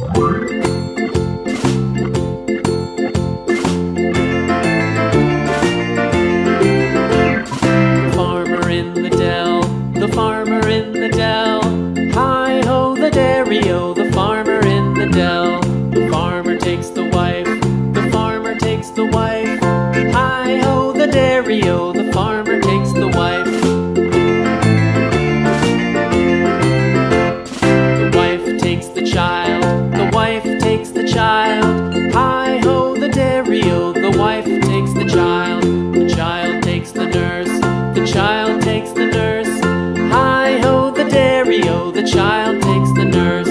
Farmer in the dell, the farmer in the dell. Hi-ho, the dairy-o, the farmer in the dell. The farmer takes the wife, the farmer takes the wife. Hi-ho, the dairy-o, the farmer takes the wife. The wife takes the child, the wife takes the child. Hi-ho, the dairy-o, the wife takes the child. The child takes the nurse, the child takes the nurse. Hi-ho, the dairy-o, the child takes the nurse.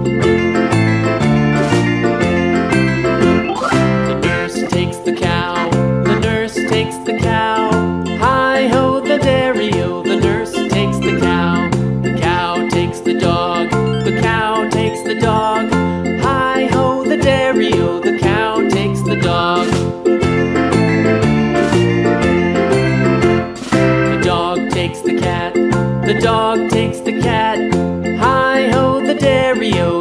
The nurse takes the cow, the nurse takes the cow. Hi-ho, the dairy-o, the nurse takes the cow. The cow takes the dog, the cow takes the dog. Hi-ho, the dairy-o, the cow takes the dog. The dog takes the cat, the dog takes the cat. Hi-ho, the dairy-o,